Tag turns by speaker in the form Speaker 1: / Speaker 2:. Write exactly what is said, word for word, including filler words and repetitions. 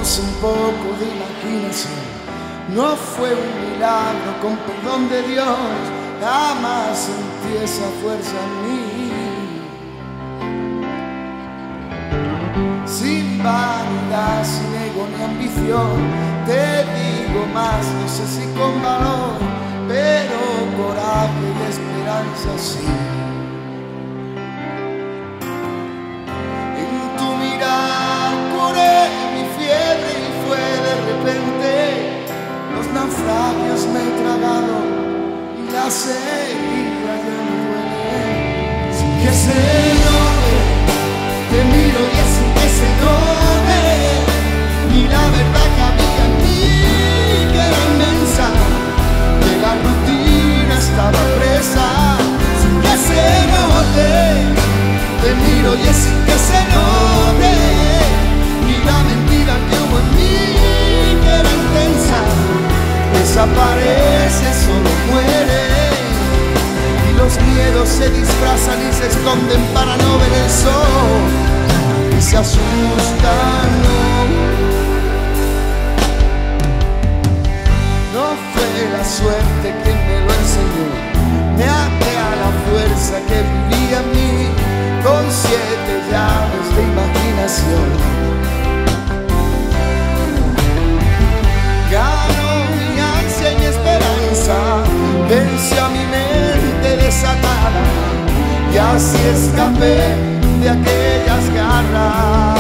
Speaker 1: Puse un poco de imaginación, no fue un milagro, con perdón de Dios, jamás sentí esa fuerza en mí. Sin vanidad, sin ego ni ambición, te digo más, no sé si con valor, pero coraje y esperanza sí. En tu mirar curé mi fiebre y fue de repente, los naufragios me tragaron y las heridas ya me duelen. Sin que se note, te miro y es sin que se note, ni la verdad que había en mí, que era inmensa, que la rutina estaba presa. Sin que se note, te miro y es sin que se note, ni la mentira que hubo en mí, que era intensa, desaparece, solo muere. Y los miedos se disfrazan y se esconden para no ver el sol, y se asustan. No fue la suerte quien me lo enseñó, me até a la fuerza que vivía en mí, con siete llaves de imaginación. Ganó mi ansia y mi esperanza, vencí a mi mente desatada, y así escapé de aquellas garras.